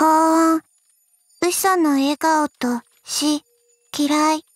高音、嘘の笑顔と死、嫌い。